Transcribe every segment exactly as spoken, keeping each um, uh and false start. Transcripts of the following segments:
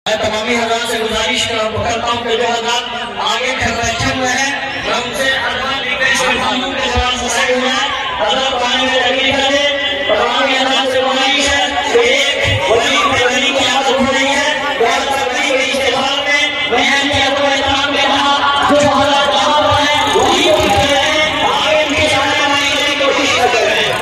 मैं तमामी हज़रात से गुजारिश करता हूँ कि जो हज़रात आगे बैठे हुए हैं मैं उनसे कानून के जवाब फंसाए हुए हैं हज़रात पानी में लगी करे। तमामी हज़रात से गुजारिश है कि एक वली वली की आदत हो रही है बहुत वली के इस्तेमाल में मैं एहतियात व एहतराम के साथ जो हज़रात यहाँ पर हैं वही उठ रहे हैं आगे इनके सामने हमारी की कोशिश कर रहे हैं।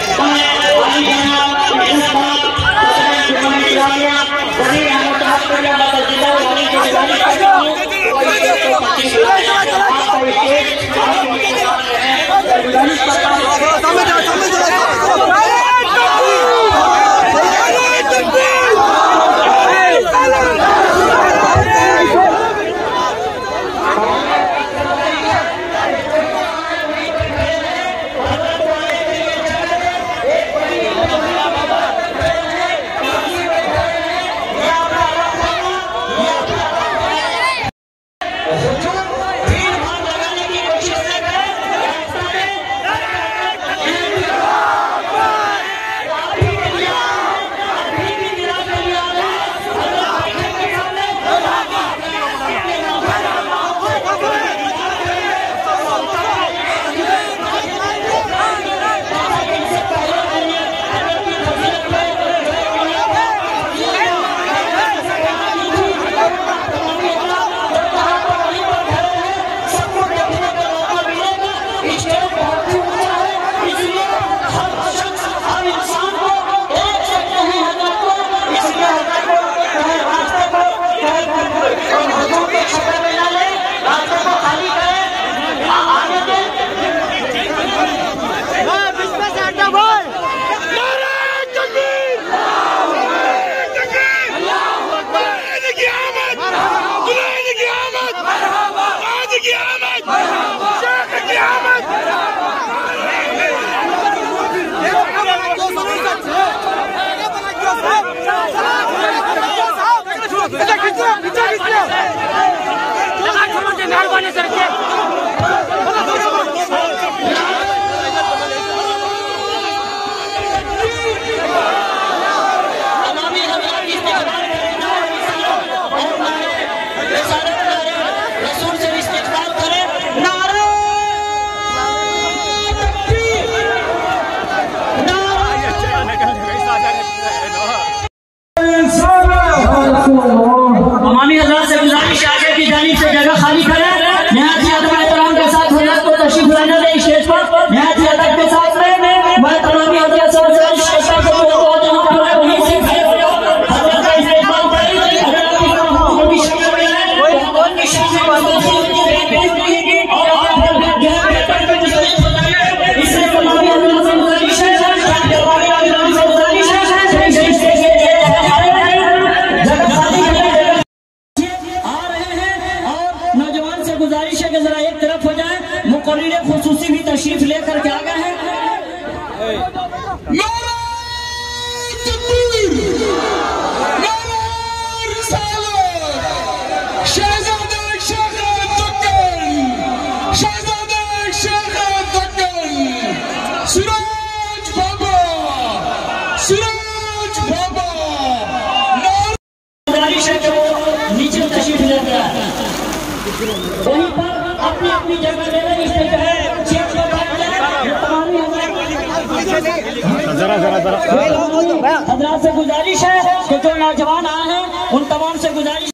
तमामी हज़रात से गुजारिश आगे की जानिब से जगह खाली करें। निहायत ही अदब एहतराम के साथ हज़रात को तशरीफ लाने दें स्टेज पर। निहायत ही अदब के साथ में मैं तमामी हज़रात से गुजारिश करता हूं कि वो जहां पर है वहीं से खड़े हो जाओ। हज़रत का इस्तेमाल करें अगर आप इस तरह को भी शामिल हैं कोई कौन की शामिल बातों से और आप फिर गहरे बेहतर में मुस्तैद हो जाइए। इससे तमामी हज़रात से गुजारिश है तमामी हज़रात से गुजारिश है सही सही से जगह खाली गुजारिश है कि जरा एक तरफ हो जाए। मुकर्रिर खुसूसी भी तशरीफ लेकर के आ गए हैं। गुजारिश है कि वो नीचे तशरीफ लेकर आए वहीं पर अपनी अपनी जगह ले रहे इससे जो है चेक पर बैठ जाए। जरा जरा जरा हज़रात से गुजारिश है कि जो नौजवान आए हैं उन तमाम से गुजारिश